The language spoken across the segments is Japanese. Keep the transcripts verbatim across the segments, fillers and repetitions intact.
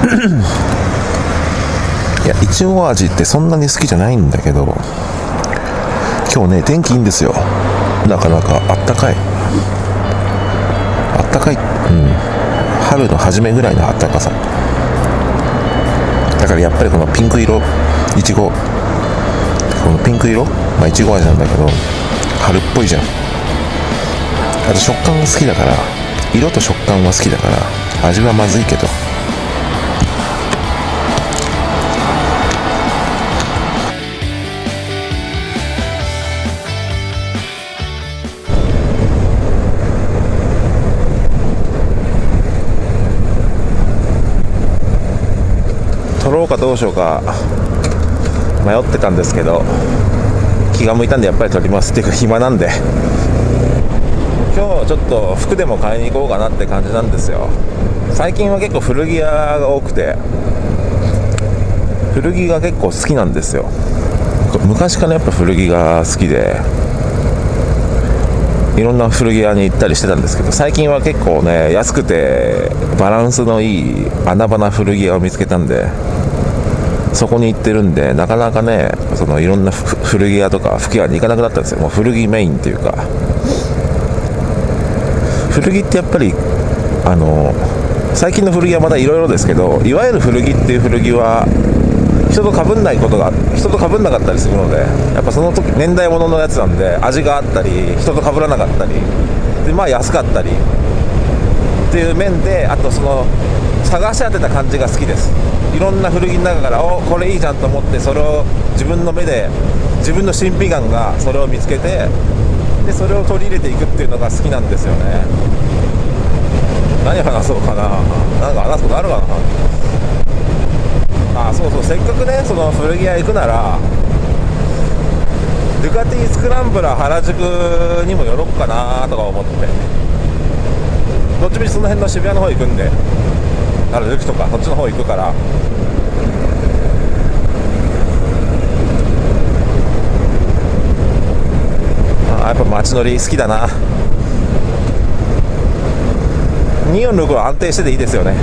いや、いちご味ってそんなに好きじゃないんだけど、今日ね天気いいんですよ。なかなかあったかいあったかい、うん、春の初めぐらいのあったかさだから、やっぱりこのピンク色いちご、このピンク色、まあいちご味なんだけど春っぽいじゃん。あと食感が好きだから、色と食感は好きだから味はまずいけど、取ろうかどうしようか迷ってたんですけど、気が向いたんでやっぱり取りますっていうか、暇なんで今日ちょっと服でも買いに行こうかなって感じなんですよ。最近は結構古着屋が多くて、古着が結構好きなんですよ。昔からやっぱ古着が好きで、いろんな古着屋に行ったりしてたんですけど、最近は結構ね、安くてバランスのいい穴場な古着屋を見つけたんで、そこに行ってるんで、なかなかね、そのいろんな古着屋とか服屋に行かなくなったんですよ。もう古着メインっていうか、古着ってやっぱりあの最近の古着はまだいろいろですけど、いわゆる古着っていう古着は人と被んないことが人と被んなかったりするので、やっぱその時年代物のやつなんで、味があったり人と被らなかったりで、まあ安かったりっていう面で、あとその探し当てた感じが好きです。いろんな古着の中から、おこれいいじゃんと思って、それを自分の目で、自分の審美眼がそれを見つけて、でそれを取り入れていくっていうのが好きなんですよね。何話そうかな、なんか話すことあるかな。あ、そうそう、せっかくねその古着屋行くなら、ドゥカティスクランブラー原宿にも寄ろうかなとか思って、どっちみちその辺の渋谷の方行くんで、原宿とかそっちの方行くから、あ、やっぱ街乗り好きだな。にーよんろくは安定してていいですよね。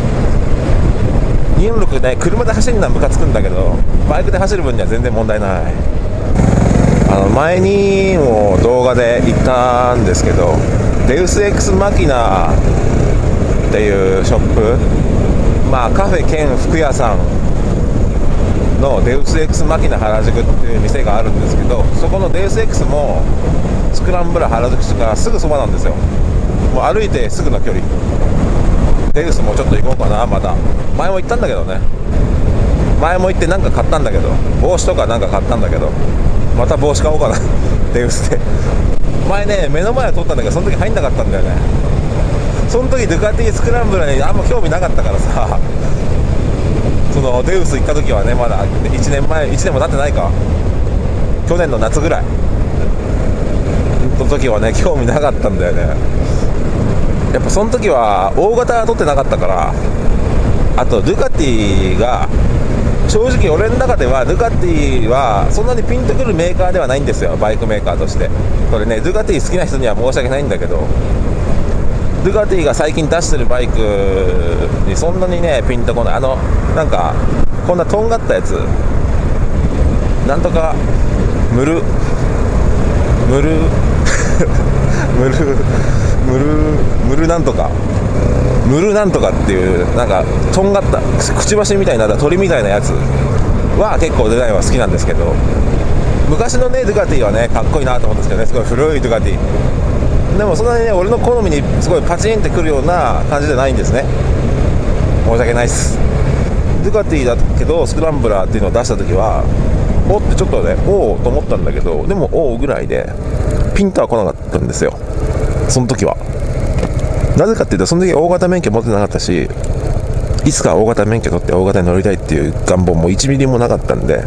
にーよんろくね、車で走るのはムカつくんだけど、バイクで走る分には全然問題ない。あの前にも動画で言ったんですけど、デウス Ex マキナっていうショップ、まあカフェ兼服屋さんのデウス Ex マキナ原宿っていう店があるんですけど、そこのデウス Ex もスクランブル原宿からすぐそばなんですよ。もう歩いてすぐの距離。デウスもちょっと行こうかな。まだ前も行ったんだけどね、前も行ってなんか買ったんだけど、帽子とかなんか買ったんだけど、また帽子買おうかなデウスで。前ね目の前は撮ったんだけど、その時入んなかったんだよね。その時ドゥカティスクランブルにあんま興味なかったからさ、そのデウス行った時はね、まだいちねんまえ、いちねんも経ってないか、去年の夏ぐらいの時はね興味なかったんだよね。やっぱその時は大型は取ってなかったから、あとドゥカティが正直俺の中ではドゥカティはそんなにピンとくるメーカーではないんですよ、バイクメーカーとして。これね、ドゥカティ好きな人には申し訳ないんだけど、ドゥカティが最近出してるバイクにそんなにねピンとこない。あのなんかこんなとんがったやつ、なんとかムルムルムルムルムルなんとかムルなんとかっていう、なんかとんがったくちばしみたいな鳥みたいなやつは結構デザインは好きなんですけど、昔のねドゥカティはねかっこいいなと思うんですけどね、すごい古いドゥカティでもそんなにね俺の好みにすごいパチンってくるような感じじゃないんですね。申し訳ないっす。ドゥカティだけどスクランブラーっていうのを出した時はおってちょっとねおおと思ったんだけど、でもおおぐらいでピンとは来なかったんですよ、その時は。なぜかっていうと、その時大型免許持ってなかったし、いつか大型免許取って大型に乗りたいっていう願望もいちミリもなかったんで、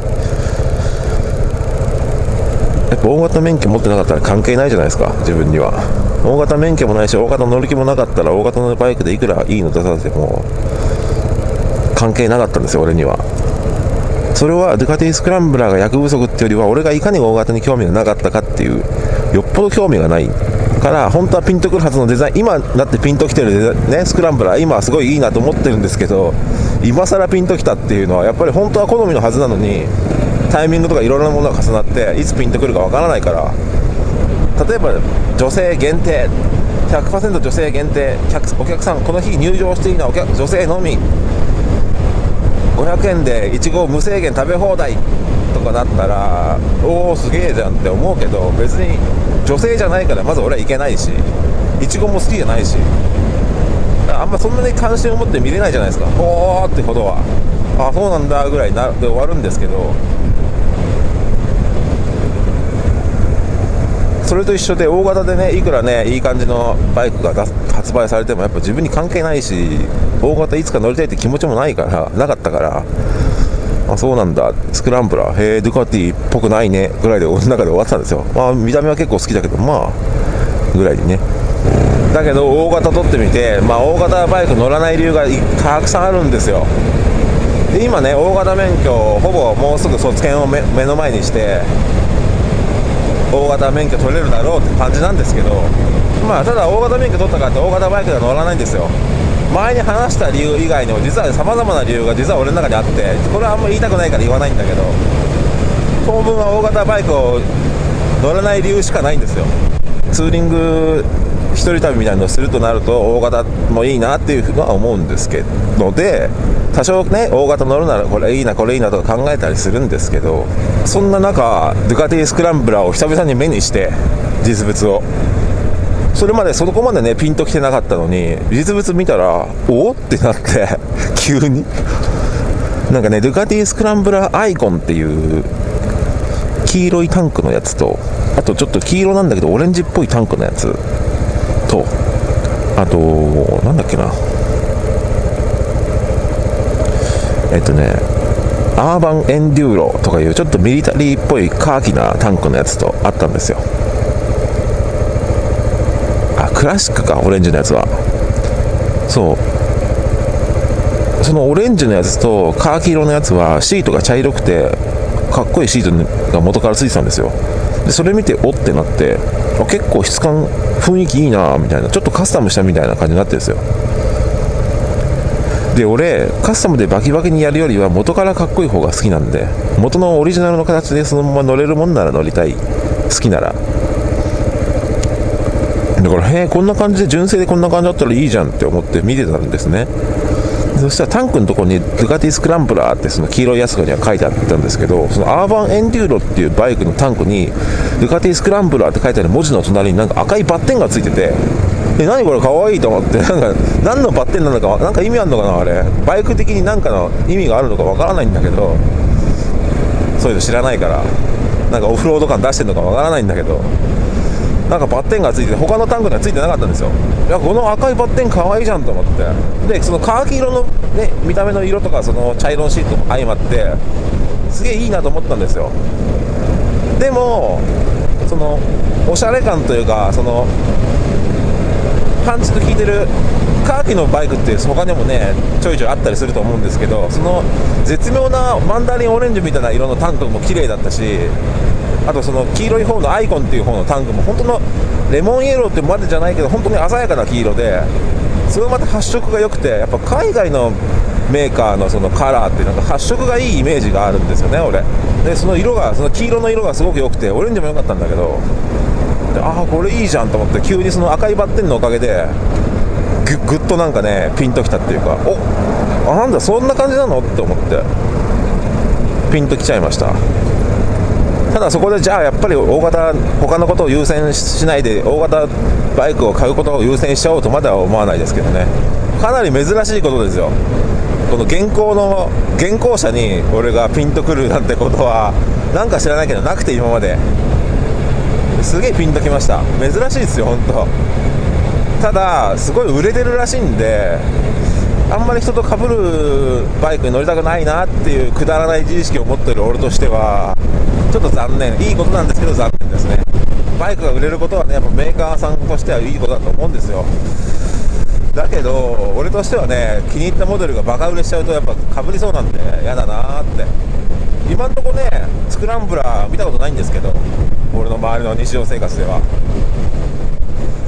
やっぱ大型免許持ってなかったら関係ないじゃないですか、自分には。大型免許もないし大型乗り気もなかったら、大型のバイクでいくらいいの出させても関係なかったんですよ、俺には。それはドゥカティスクランブラーが役不足っていうよりは、俺がいかに大型に興味がなかったかっていう、よっぽど興味がないから本当はピンとくるはずのデザイン、今だってピンときてるデザイン、ね、スクランブラー今はすごいいいなと思ってるんですけど、今更ピンときたっていうのはやっぱり本当は好みのはずなのに、タイミングとかいろんなものが重なっていつピンとくるかわからないから、例えば女性限定 ひゃくパーセント 女性限定、お客さんこの日入場していいのはお客女性のみ、ごひゃくえんでいちご無制限食べ放題とかだったら、おおすげえじゃんって思うけど、別に女性じゃないからまず俺はいけないし、いちごも好きじゃないし、あんまそんなに関心を持って見れないじゃないですか。おーってほどは、あそうなんだぐらいなで終わるんですけど、それと一緒で大型でね、いくらねいい感じのバイクが発売されてもやっぱ自分に関係ないし、大型いつか乗りたいって気持ちもないからなかったから、あそうなんだ、スクランブラーへえドゥカティっぽくないねぐらいで俺の中で終わってたんですよ。まあ見た目は結構好きだけどまあぐらいにね。だけど大型取ってみて、まあ大型バイク乗らない理由がたくさんあるんですよ。で今ね大型免許ほぼもうすぐ卒検を 目, 目の前にして大型免許取れるだろうって感じなんですけど、まあただ大型免許取ったからって大型バイクでは乗らないんですよ。前に話した理由以外にも実は様々な理由が実は俺の中にあって、これはあんまり言いたくないから言わないんだけど、当分は大型バイクを乗らない理由しかないんですよ。ツーリング一人旅みたいなのをするとなると大型もいいなっていうのは思うんですけど、で多少ね大型乗るならこれいいなこれいいなとか考えたりするんですけど、そんな中ドゥカティスクランブラーを久々に目にして実物を、それまでそこまでねピンときてなかったのに実物見たらおおってなって急になんかねドゥカティスクランブラーアイコンっていう黄色いタンクのやつと、あとちょっと黄色なんだけどオレンジっぽいタンクのやつと、あとなんだっけな、えっとねアーバンエンデューロとかいうちょっとミリタリーっぽいカーキなタンクのやつとあったんですよ。あクラシックか、オレンジのやつは。そうそのオレンジのやつとカーキ色のやつはシートが茶色くてかっこいいシートが元からついてたんですよ。でそれ見ておってなって、あ結構質感雰囲気いいなみたいな、ちょっとカスタムしたみたいな感じになってるんですよ。で俺カスタムでバキバキにやるよりは元からかっこいい方が好きなんで、元のオリジナルの形でそのまま乗れるもんなら乗りたい、好きなら。だからへえこんな感じで純正でこんな感じだったらいいじゃんって思って見てたんですね。そしたらタンクのところにドゥカティスクランブラーってその黄色いやつには書いてあったんですけど、そのアーバンエンデューロっていうバイクのタンクにドゥカティスクランブラーって書いてある文字の隣になんか赤いバッテンがついてて、え何これかわいいと思って、なんか何のバッテンなのかなんか意味あるのかな、あれバイク的に何かの意味があるのかわからないんだけど、そういうの知らないからなんかオフロード感出してるのかわからないんだけど、なんかバッテンがついてて他のタンクにはついてなかったんですよ。いやこの赤いバッテンかわいいじゃんと思って、でそのカーキ色の、ね、見た目の色とかその茶色のシートも相まってすげえいいなと思ったんですよ。でもそのおしゃれ感というか、そのパンチの効いてるカーキのバイクって他にもねちょいちょいあったりすると思うんですけど、その絶妙なマンダリンオレンジみたいな色のタンクも綺麗だったし、あとその黄色い方のアイコンっていう方のタンクも本当のレモンイエローってまでじゃないけど本当に鮮やかな黄色で、それまた発色が良くて、やっぱ海外のメーカーのそのカラーってなんか発色がいいイメージがあるんですよね俺で。その色がその黄色の色がすごく良くてオレンジも良かったんだけど、ああこれいいじゃんと思って急にその赤いバッテンのおかげでぐ, ぐっとなんかねピンときたっていうか、おあなんだそんな感じなのって思ってピンときちゃいました。ただそこでじゃあやっぱり大型他のことを優先しないで大型バイクを買うことを優先しちゃおうとまでは思わないですけどね。かなり珍しいことですよ。この現行の現行車に俺がピンとくるなんてことはなんか知らないけどなくて、今まですげえピンときました。珍しいですよ本当。ただすごい売れてるらしいんで、あんまり人と被るバイクに乗りたくないなっていうくだらない自意識を持ってる俺としてはちょっと残念、いいことなんですけど残念ですね。バイクが売れることはねやっぱメーカーさんとしてはいいことだと思うんですよ。だけど俺としてはね気に入ったモデルがバカ売れしちゃうとやっぱ被りそうなんで嫌だなーって。今んとこねスクランブラー見たことないんですけど、俺の周りの日常生活では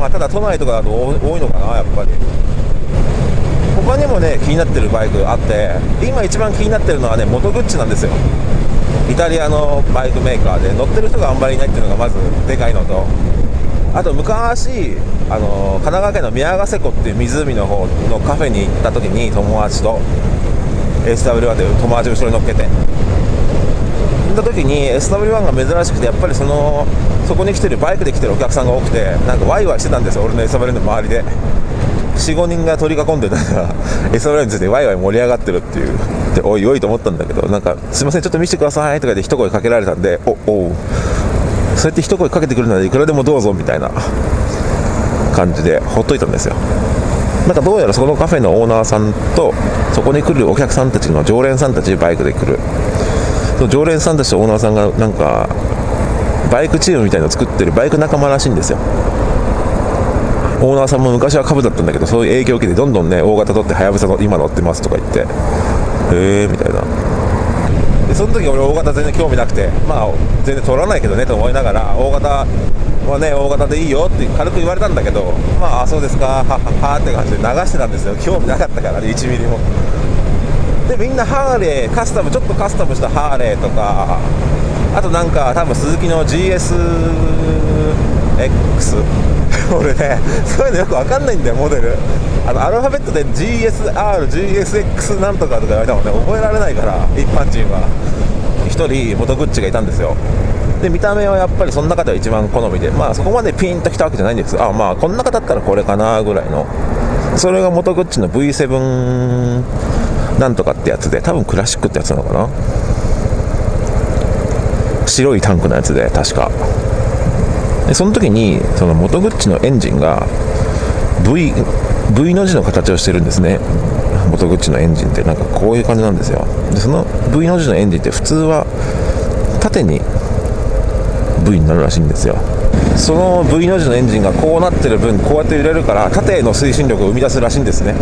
まあ、ただ都内とかだと多いのかな、やっぱり。他にもね気になってるバイクあって、今一番気になってるのはねモトグッチなんですよ。イタリアのバイクメーカーで乗ってる人があんまりいないっていうのがまずでかいのと、あと昔あの神奈川県の宮ヶ瀬湖っていう湖の方のカフェに行った時に、友達と エスダブリューワン で友達後ろに乗っけて行った時に エスダブリューワン が珍しくて、やっぱりそのそこに来てるバイクで来てるお客さんが多くて、なんかワイワイしてたんですよ、俺の エスダブリューワン の周りで。 よんごにんが取り囲んでたら エスダブリューワン についてワイワイ盛り上がってるっていうで、おいおいと思ったんだけど、なんかすいませんちょっと見せてくださいとかで一声かけられたんで、おおうそうやって一声かけてくるならいくらでもどうぞみたいな感じでほっといたんですよ。なんかどうやらそのカフェのオーナーさんとそこに来るお客さんたちの常連さんたち、バイクで来るその常連さんたちとオーナーさんがなんかバイクチームみたいなのを作ってるバイク仲間らしいんですよ。オーナーさんも昔は株だったんだけど、そういう影響を受けてどんどんね大型取ってはやぶさの今乗ってますとか言って、へーみたいな。でその時俺大型全然興味なくて、まあ全然取らないけどねと思いながら、大型はね大型でいいよって軽く言われたんだけど、まあそうですかはははって感じで流してたんですよ。興味なかったからねいちミリも。でみんなハーレーカスタムちょっとカスタムしたハーレーとか、あとなんか多分スズキの ジーエスエックス 俺ねそういうのよくわかんないんだよ、モデルあのアルファベットで ジーエスアール、ジーエスエックス なんとかとか言われたもんね、覚えられないから一般人は。ひとりモトグッチがいたんですよ。で見た目はやっぱりその中では一番好みで、まあそこまでピンときたわけじゃないんです。あまあこの中だったらこれかなぐらいの、それがモトグッチの ブイセブン なんとかってやつで、多分クラシックってやつなのかな、白いタンクのやつで確か。でその時にそのモトグッチのエンジンが V, V の字の形をしてるんですね。モトグッチのエンジンってなんかこういう感じなんですよ。でその V の字のエンジンって普通は縦に V になるらしいんですよ。その V の字のエンジンがこうなってる分、こうやって揺れるから縦への推進力を生み出すらしいんですね。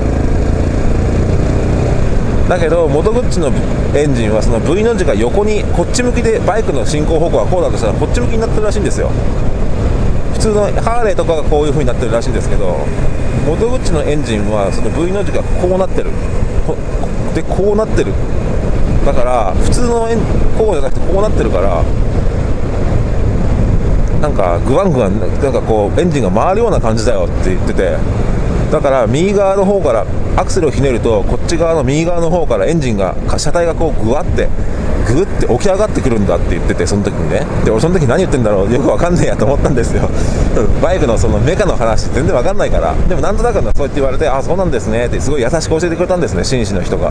だけどモトグッチのエンジンはその V の字が横にこっち向きで、バイクの進行方向がこうだとしたらこっち向きになってるらしいんですよ。普通のハーレーとかがこういう風になってるらしいんですけど、モトグッチのエンジンはその V の字がこうなってるで、こうなってる。だから普通のエンこうじゃなくてこうなってるから、なんかグワングワンなんかこうエンジンが回るような感じだよって言ってて、だから右側の方からアクセルをひねると、こっち側の右側の方からエンジンが車体がこうグワってグって起き上がってくるんだって言ってて、その時にね。で俺その時何言ってんだろう、よくわかんねえやと思ったんですよバイクのそのメカの話全然わかんないから。でもなんとなくそうやって言われて、あそうなんですねってすごい優しく教えてくれたんですね、紳士の人が。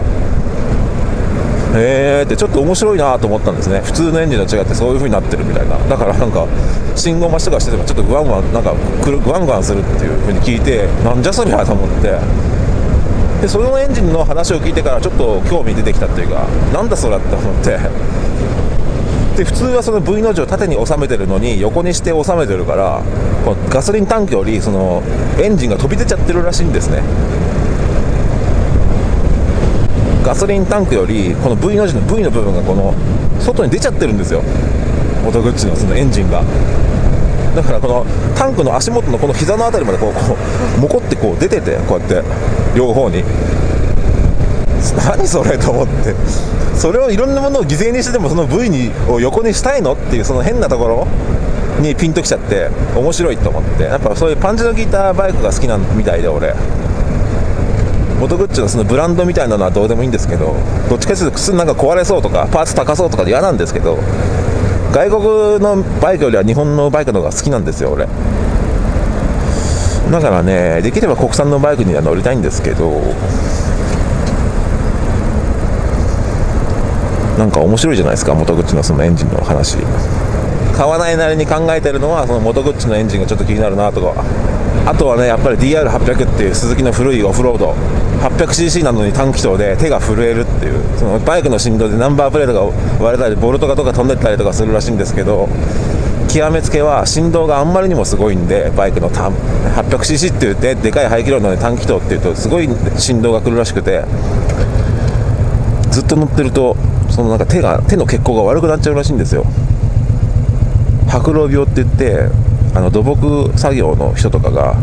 へーってちょっと面白いなと思ったんですね。普通のエンジンと違ってそういう風になってるみたいな。だからなんか信号待ちとかしててもちょっとグワングワンなんかグワングワンするっていう風に聞いて、なんじゃそりゃと思って、でそのエンジンの話を聞いてからちょっと興味出てきたっていうか、なんだそれって思って。で普通はその V の字を縦に収めてるのに横にして収めてるから、このガソリンタンクよりそのエンジンが飛び出ちゃってるらしいんですね。ガソリンタンクよりこの V の字の V の部分がこの外に出ちゃってるんですよ、モトグッチのそのエンジンが。だからこのタンクの足元のこの膝のあたりまでこうこうもこってこう出てて、こうやって両方に何それと思って、それをいろんなものを犠牲にしてでもその V にを横にしたいのっていうその変なところにピンときちゃって面白いと思って、やっぱそういうパンチの効いたバイクが好きなんみたいで、俺モトグッチのそのブランドみたいなのはどうでもいいんですけど、どっちかというと靴なんか壊れそうとかパーツ高そうとかで嫌なんですけど、外国のバイクよりは日本のバイクの方が好きなんですよ俺。だからね、できれば国産のバイクには乗りたいんですけど、なんか面白いじゃないですか、モトグッチのそのエンジンの話。買わないなりに考えてるのはそのモトグッチのエンジンがちょっと気になるなとか、あとはねやっぱり ディーアールはっぴゃく っていうスズキの古いオフロード はっぴゃくシーシー なのに短気筒で手が震えるっていう、そのバイクの振動でナンバープレートが割れたりボルトがとか飛んでったりとかするらしいんですけど、極めつけは振動があんまりにもすごいんで、バイクの はっぴゃくシーシー って言ってでかい排気量なのに短気筒っていうとすごい振動が来るらしくて、ずっと乗ってるとそのなんか手が手の血行が悪くなっちゃうらしいんですよ。白老病って言って、 あの土木作業の人とかが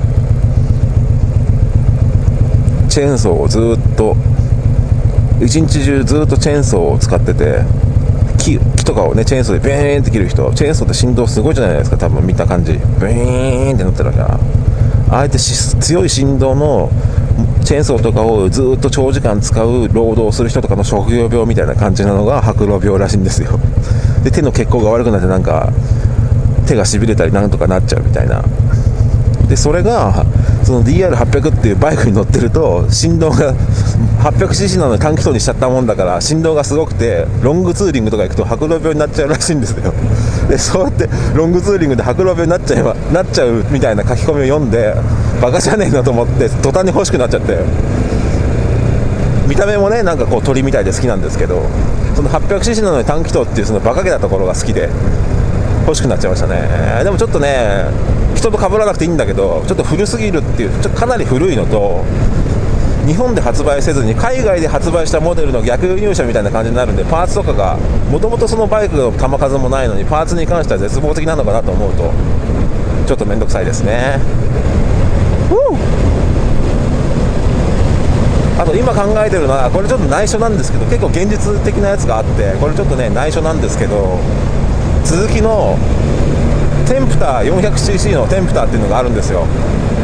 チェーンソーをずっと一日中ずっとチェーンソーを使ってて、木, 木とかをねチェーンソーでビーンって切る人、チェーンソーって振動すごいじゃないですか、多分見た感じビーンってなってるから、ああえて強い振動のチェーンソーとかをずっと長時間使う労働をする人とかの職業病みたいな感じなのが白老病らしいんですよ。で手の血行が悪くなってなんか手がしびれたりなんとかなっちゃうみたいな。でそれがその ディーアールはっぴゃく っていうバイクに乗ってると振動が はっぴゃくシーシー なのに短気筒にしちゃったもんだから振動がすごくて、ロングツーリングとか行くと白老病になっちゃうらしいんですよ。でそうやってロングツーリングで白老病になっちゃえなっちゃうみたいな書き込みを読んで、バカじゃねえなと思って途端に欲しくなっちゃって、見た目もねなんかこう鳥みたいで好きなんですけど、その はっぴゃくシーシー なのに短気筒っていうそのバカげなところが好きで欲しくなっちゃいましたね。でもちょっとね人と被らなくていいんだけど、ちょっと古すぎるっていう、ちょっとかなり古いのと、日本で発売せずに海外で発売したモデルの逆輸入車みたいな感じになるんで、パーツとかがもともとそのバイクの球数もないのにパーツに関しては絶望的なのかなと思うとちょっと面倒くさいですね。あと今考えてるのは、これちょっと内緒なんですけど、結構現実的なやつがあって、これちょっとね内緒なんですけど、続きのテンプター よんひゃくシーシー のテンプターっていうのがあるんですよ。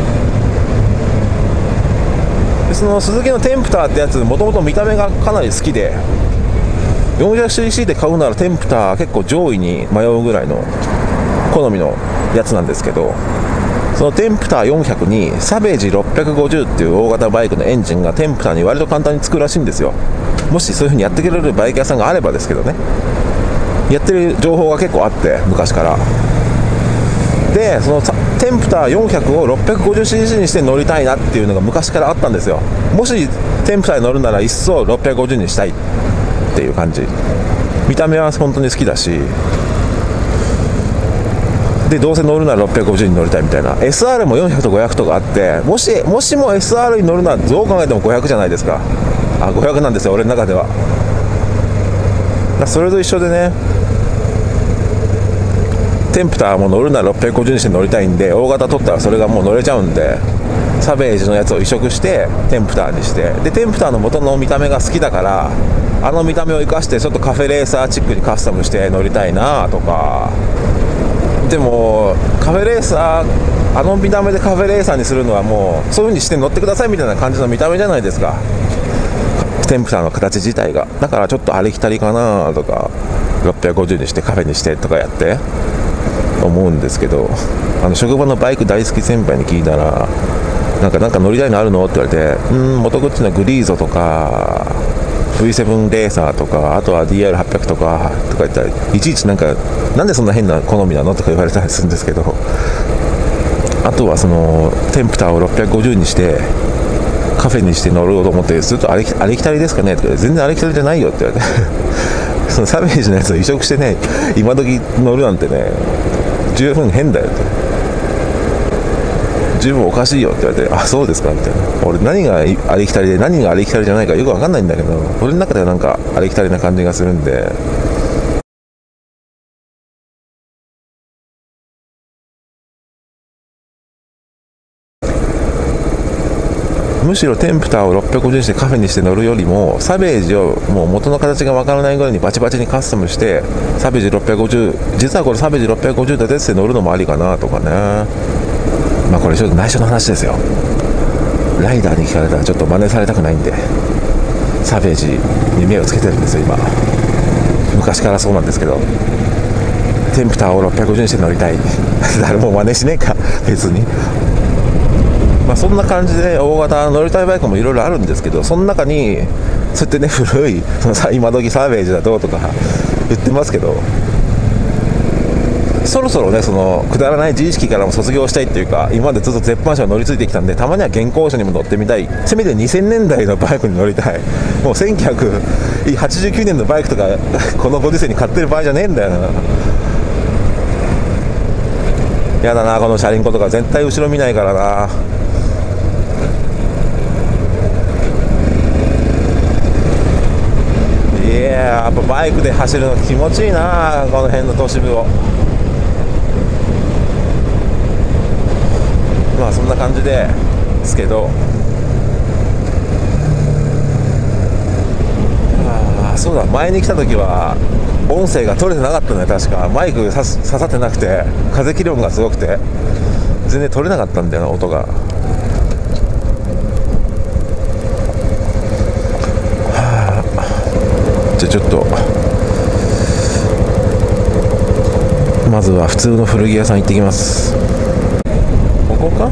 でその鈴木のテンプターってやつ、もともと見た目がかなり好きで よんひゃくシーシー で買うならテンプター結構上位に迷うぐらいの好みのやつなんですけど、そのテンプターよんひゃくにサベージろっぴゃくごじゅうっていう大型バイクのエンジンがテンプターに割と簡単につくらしいんですよ。もしそういう風にやってくれるバイク屋さんがあればですけどね、やってる情報が結構あって、昔から。でそのテンプターよんひゃくを ろっぴゃくごじゅうシーシー にして乗りたいなっていうのが昔からあったんですよ。もしテンプターに乗るなら一層ろっぴゃくごじゅうにしたいっていう感じ。見た目は本当に好きだし、でどうせ乗るならろっぴゃくごじゅうに乗りたいみたいな。 エスアール もよんひゃくとごひゃくとかあって、もしもしも エスアール に乗るならどう考えてもごひゃくじゃないですか。あ、ごひゃくなんですよ俺の中では。だそれと一緒でね、テンプターも乗るならろっぴゃくごじゅうにして乗りたいんで、大型取ったらそれがもう乗れちゃうんで、サベージのやつを移植してテンプターにして、でテンプターの元の見た目が好きだから、あの見た目を生かしてちょっとカフェレーサーチックにカスタムして乗りたいなとか。でもカフェレーサー、あの見た目でカフェレーサーにするのはもうそういう風にして乗ってくださいみたいな感じの見た目じゃないですか、テンプターの形自体が。だからちょっとありきたりかなとか、ろっぴゃくごじゅうにしてカフェにしてとかやって思うんですけど、あの職場のバイク大好き先輩に聞いたら、なんかなんか乗りたいのあるのって言われて、うーん元口のグリーゾとか ブイセブン レーサーとか、あとは ディーアールはっぴゃく とかとか言ったら、いちいちなんかなんでそんな変な好みなのとか言われたりするんですけど、あとはそのテンプターをろっぴゃくごじゅうにしてカフェにして乗ろうと思って、ずっとあれありきたりですかねって言われて、全然ありきたりじゃないよって言われてそのサベージのやつを移植してね今時乗るなんてね十分変だよって、十分おかしいよって言われて、あそうですかみたいな。俺何がありきたりで何がありきたりじゃないかよく分かんないんだけど、俺の中ではなんかありきたりな感じがするんで、むしろテンプターをろっぴゃくごじゅうにしてカフェにして乗るよりも、サベージをもう元の形がわからないぐらいにバチバチにカスタムして、サベージろっぴゃくごじゅう、実はこれサベージろっぴゃくごじゅうだぜって乗るのもありかなとかね。まあこれちょっと内緒の話ですよ。ライダーに聞かれたらちょっと真似されたくないんで、サベージに目をつけてるんですよ今。昔からそうなんですけど、テンプターをろっぴゃくごじゅうにして乗りたい誰も真似しねえか別に。まあ、そんな感じで大型乗りたいバイクもいろいろあるんですけど、その中にそうやってね古いそのさ今時サーベージだどうとか言ってますけど、そろそろねそのくだらない自意識からも卒業したいっていうか、今までずっと絶版車を乗り継いできたんで、たまには現行車にも乗ってみたい、せめてにせんねんだいのバイクに乗りたい。もうせんきゅうひゃくはちじゅうきゅうねんのバイクとかこのご時世に買ってる場合じゃねえんだよな。やだなこの車輪子とか絶対後ろ見ないからな。いややっぱバイクで走るの気持ちいいな、この辺の都市部を。 まあそんな感じですけど、ああそうだ、前に来た時は音声が取れてなかったんだよ。確かマイクさす刺さってなくて、風切り音がすごくて全然取れなかったんだよな、音が。はあ、じゃあちょっとまずは普通の古着屋さん行ってきます。ここか。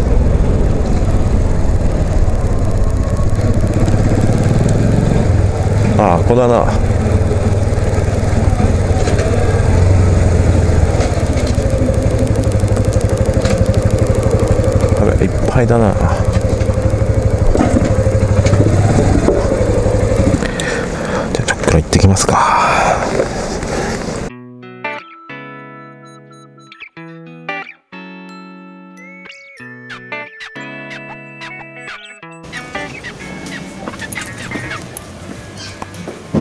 ああ、ここだな。やべ、いっぱいだな。じゃあちょっと行ってきますか。